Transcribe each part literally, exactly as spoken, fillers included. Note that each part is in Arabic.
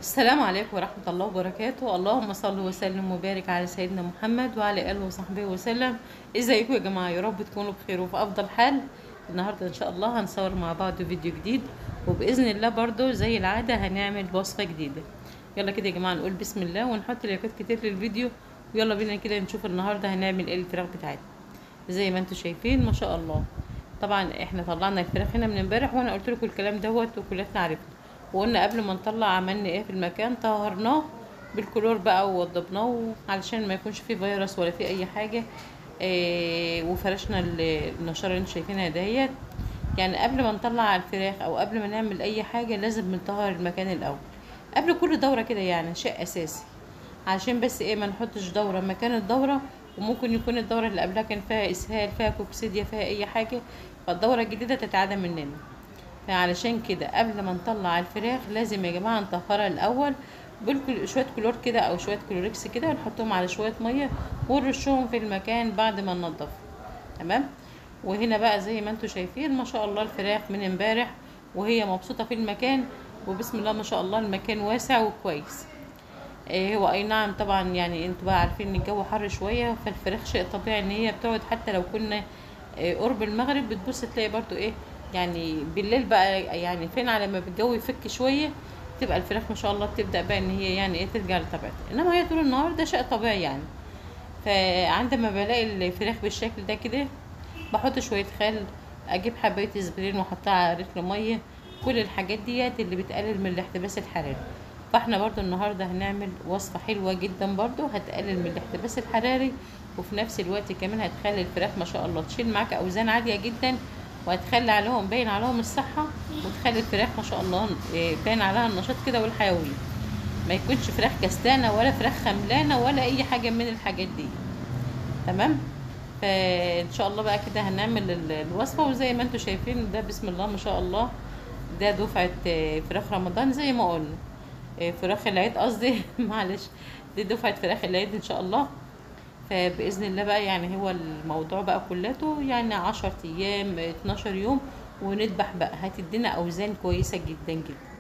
السلام عليكم ورحمة الله وبركاته. اللهم صل وسلم وبارك على سيدنا محمد وعلى آله وصحبه وسلم. ازيكم يا جماعة؟ يا رب تكونوا بخير وفي أفضل حال. النهاردة إن شاء الله هنصور مع بعض فيديو جديد، وبإذن الله برضو زي العادة هنعمل وصفة جديدة. يلا كده يا جماعة نقول بسم الله ونحط لايكات كتير للفيديو، ويلا بينا كده نشوف النهاردة هنعمل ايه الفراخ بتاعتنا. زي ما انتم شايفين ما شاء الله. طبعا احنا طلعنا الفراخ هنا من امبارح، وانا قلت لكم الكلام دوت وكلنا عرفنا، وقلنا قبل ما نطلع عملنا ايه في المكان. طهرناه بالكلور بقى ووضبناه علشان ما يكونش فيه فيروس ولا فيه اي حاجه. إيه وفرشنا النشاره اللي انتم شايفينها دهيت. يعني قبل ما نطلع الفراخ او قبل ما نعمل اي حاجه لازم نطهر المكان الاول قبل كل دوره كده، يعني شيء اساسي، عشان بس ايه ما نحطش دوره مكان الدوره، وممكن يكون الدوره اللي قبلها كان فيها اسهال، فيها كوكسيديا، فيها اي حاجه، فالدوره الجديده تتعدى مننا. فعلشان كده قبل ما نطلع الفراخ لازم يا جماعه نطهرها الاول بالكل شويه كلور كده او شويه كلوريكس كده، ونحطهم على شويه ميه ونرشهم في المكان بعد ما ننضف. تمام. وهنا بقى زي ما انتم شايفين ما شاء الله الفراخ من امبارح وهي مبسوطه في المكان، وبسم الله ما شاء الله المكان واسع وكويس. إيه هو اي نعم طبعا، يعني انتوا بقى عارفين ان الجو حر شويه، فالفراخ شيء طبيعي ان هي بتقعد، حتى لو كنا إيه قرب المغرب بتبص تلاقي برضو ايه، يعني بالليل بقى يعني فين على ما الجو يفك شويه تبقى الفراخ ما شاء الله بتبدا بقى ان هي يعني ايه ترجع لطبيعتها، انما هي طول النهار ده شيء طبيعي يعني. فعندما بلاقي الفراخ بالشكل ده كده بحط شويه خل، اجيب حبايه اسبرين واحطها على رتر ميه، كل الحاجات ديت اللي بتقلل من الاحتباس الحراري. فاحنا برضو النهارده هنعمل وصفه حلوه جدا برضو هتقلل من الاحتباس الحراري، وفي نفس الوقت كمان هتخلي الفراخ ما شاء الله تشيل معاك اوزان عاليه جدا، وهتخلي عليهم باين عليهم الصحه، وتخلي الفراخ ما شاء الله باين عليها النشاط كده والحيويه، ما يكونش فراخ كستانه ولا فراخ خملانه ولا اي حاجه من الحاجات دي. تمام. فان شاء الله بقى كده هنعمل الوصفه، وزي ما انتم شايفين ده بسم الله ما شاء الله ده دفعه فراخ رمضان زي ما قلنا، فراخ العيد قصدي معلش، دي دفعه فراخ العيد ان شاء الله. فباذن الله بقى يعني هو الموضوع بقى كلته يعني عشر ايام اتناشر يوم ونذبح بقى، هتدينا اوزان كويسه جدا جدا.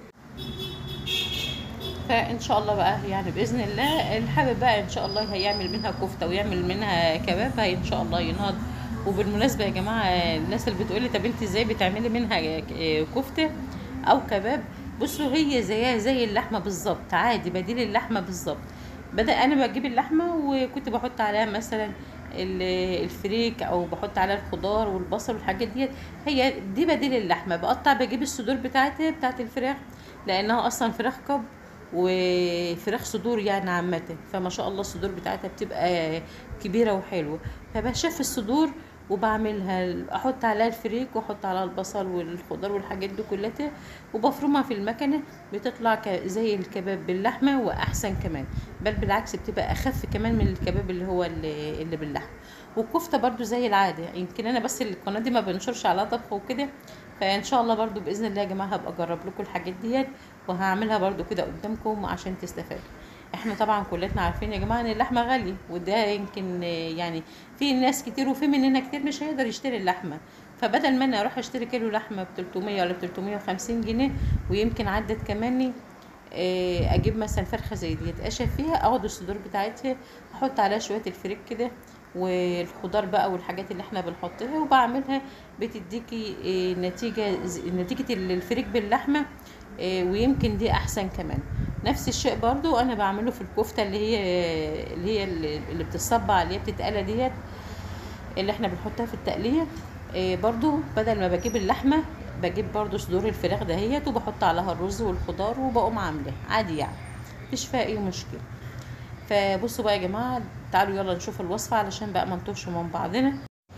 فان شاء الله بقى يعني باذن الله اللي حابب بقى ان شاء الله هيعمل منها كفته ويعمل منها كباب هي ان شاء الله ينهض. وبالمناسبه يا جماعه الناس اللي بتقولي طب انت ازاي بتعملي منها كفته او كباب، بصوا هي زيها زي اللحمه بالظبط، عادي بديل اللحمه بالظبط. بدأ انا بجيب اللحمه وكنت بحط عليها مثلا الفريك او بحط عليها الخضار والبصل والحاجات ديت، هي دي بديل اللحمه. بقطع بجيب الصدور بتاعتها بتاعت الفراخ، لانها اصلا فراخ كب وفراخ صدور يعني عامه، فما شاء الله الصدور بتاعتها بتبقى كبيره وحلوه. فبشف الصدور وبعملها احط عليها الفريك واحط عليها البصل والخضار والحاجات دي كلها، وبفرمها في المكنه بتطلع زي الكباب باللحمه واحسن كمان، بل بالعكس بتبقى اخف كمان من الكباب اللي هو اللي, اللي باللحمه. والكفته برضو زي العاده، يمكن انا بس القناه دي ما بنشرش عليها طبخ وكده، فان شاء الله برضو باذن الله يا جماعه هبقى اجرب لكم الحاجات ديت وهعملها برضو كده قدامكم عشان تستفادوا. احنا طبعا كلنا عارفين يا جماعه ان اللحمه غاليه، وده يمكن يعني في ناس كتير وفي مننا كتير مش هيقدر يشتري اللحمه، فبدل ما انا اروح اشتري كيلو لحمه ب تلتمية ولا ب تلتمية وخمسين جنيه، ويمكن عدت كمان اجيب مثلا فرخه زي ديت اشف فيها، اخد الصدور بتاعتها احط عليها شويه الفريك كده والخضار بقى والحاجات اللي احنا بنحطها وبعملها، بتديكي نتيجه نتيجه الفريك باللحمه، ويمكن دي احسن كمان. نفس الشيء برضو انا بعمله في الكفته اللي هي اللي هي اللي بتتصبع اللي هي بتتقلى ديت، اللي احنا بنحطها في التقليه. برضو بدل ما بجيب اللحمه بجيب برضو صدور الفراخ دهيت وبحط عليها الرز والخضار وبقوم عاملاه عادي، يعني مفيش فيها اي مشكله. فبصوا بقى يا جماعه تعالوا يلا نشوف الوصفه علشان بقى ما نتوهش من بعضنا.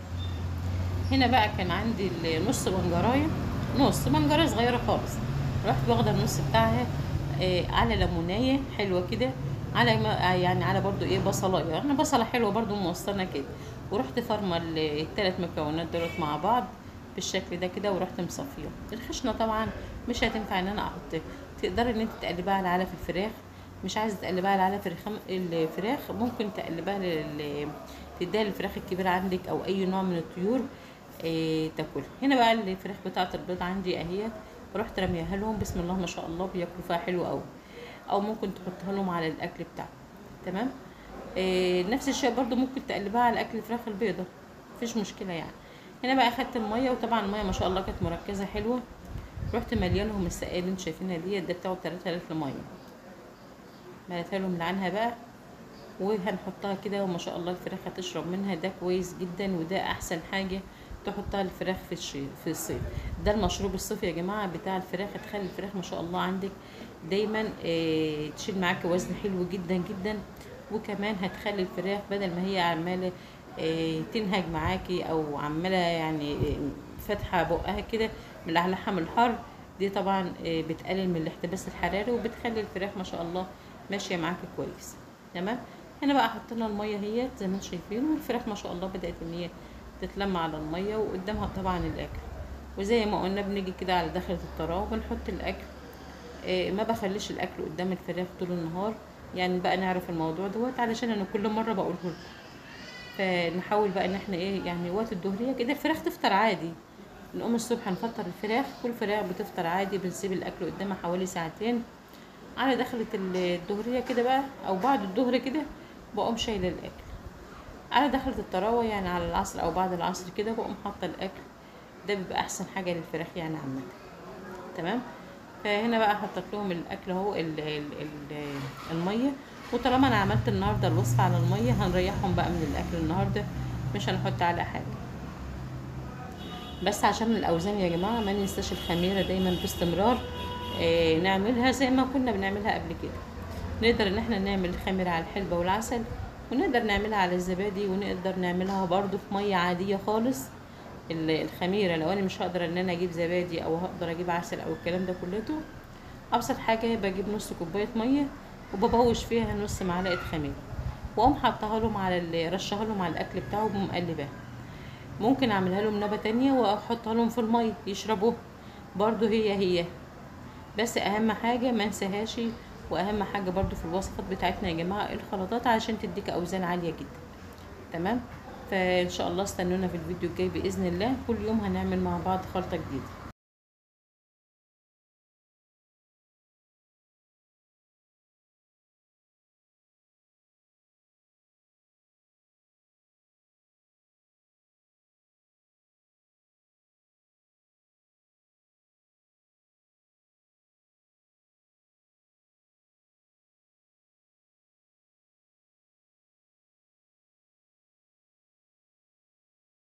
هنا بقى كان عندي نص بنجرايه، نص بنجره صغيره خالص، رحت واخده النص بتاعها آه على ليمونيه حلوه كده، على يعني على برضو ايه بصلايه، يعني بصله حلوه برضو موسطنه كده، ورحت فرمه الثلاث مكونات دولت مع بعض بالشكل ده كده، ورحت مصفيه. الخشنه طبعا مش هتنفع ان انا احط، تقدري ان انت تقلبها على علف الفراخ، مش عايزه تقلبها على علف الفراخ ممكن تقلبها لل تديها للفراخ الكبيره عندك او اي نوع من الطيور إيه تاكلها. هنا بقى الفراخ بتاعه البيض عندي اهيت، ورحت رميها لهم بسم الله ما شاء الله بياكلوا فيها حلو قوي. او ممكن تحطها لهم على الاكل بتاعهم. تمام. إيه نفس الشيء برضو ممكن تقلبها على اكل الفراخ البيضة، مفيش مشكلة يعني. هنا بقى اخدت المية، وطبعا المية ما شاء الله كانت مركزة حلوة. رحت مليانهم السقايه اللي انتوا شايفينها ديت، ده بتاعه تلاتة لتر ميه. مليتها لهم لعنها بقى، وهنحطها كده، وما شاء الله الفراخ هتشرب منها. ده كويس جدا، وده احسن حاجه تحطها الفراخ في الشي في الصيف. ده المشروب الصيفي يا جماعه بتاع الفراخ، هتخلي الفراخ ما شاء الله عندك دايما اه تشيل معاكي وزن حلو جدا جدا. وكمان هتخلي الفراخ بدل ما هي عماله اه تنهج معاكي، او عماله يعني فاتحه بقها كده ملحلحه من الحر. دي طبعا اه بتقلل من الاحتباس الحراري، وبتخلي الفراخ ما شاء الله ماشيه معاكي كويس. تمام. هنا بقى حطينا الميه اهيت زي ما انتم شايفين، والفراخ ما شاء الله بدات ان هي تتلم على الميه، وقدامها طبعا الاكل. وزي ما قلنا بنيجي كده على داخله الطراوه وبنحط الاكل. إيه ما بخليش الاكل قدام الفراخ طول النهار، يعني بقى نعرف الموضوع دوت علشان انا كل مره بقوله لكم. فنحاول بقى ان احنا ايه يعني وقت الظهريه كده الفراخ تفطر عادي. نقوم الصبح نفطر الفراخ، كل فراخ بتفطر عادي، بنسيب الاكل قدامها حوالي ساعتين. على دخلة الظهرية كده بقى، او بعد الظهر كده بقوم شايله الاكل. على دخلة الطراوة يعني على العصر او بعد العصر كده بقوم حاطه الاكل. ده بيبقى احسن حاجه للفراخ يعني عامه. تمام. فهنا بقى حطيت لهم الاكل اهو ال- ال- ال- الميه. وطالما انا عملت النهارده الوصفه على الميه، هنريحهم بقى من الاكل النهارده، مش هنحط على حاجه. بس عشان الاوزان يا جماعه ما ننساش الخميره دايما باستمرار. آه نعملها زي ما كنا بنعملها قبل كده. نقدر ان احنا نعمل خميره على الحلبه والعسل، ونقدر نعملها على الزبادي، ونقدر نعملها برضو في ميه عاديه خالص. الخميره لو انا مش هقدر ان انا اجيب زبادي، او هقدر اجيب عسل، او الكلام ده كلته، ابسط حاجه بجيب نص كوبايه ميه، وببوش فيها نص معلقه خميره، واقوم حطها لهم على ال- رشها لهم على الاكل بتاعهم ومقلباها. ممكن اعملها لهم نبه تانية واحطها لهم في الميه يشربوها، برضو هي هي. بس اهم حاجه ما انساهاش، واهم حاجه برضو في الوصفات بتاعتنا يا جماعه الخلطات، عشان تديك اوزان عاليه جدا. تمام. فان شاء الله استنونا في الفيديو الجاي باذن الله، كل يوم هنعمل مع بعض خلطه جديده.